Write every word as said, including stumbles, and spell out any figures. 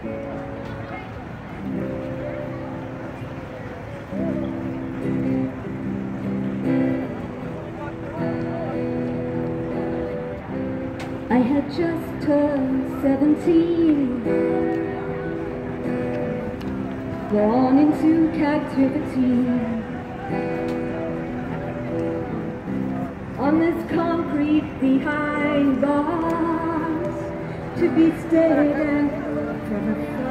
I had just turned seventeen, born into captivity, on this concrete behind bars, to be stared at from afar.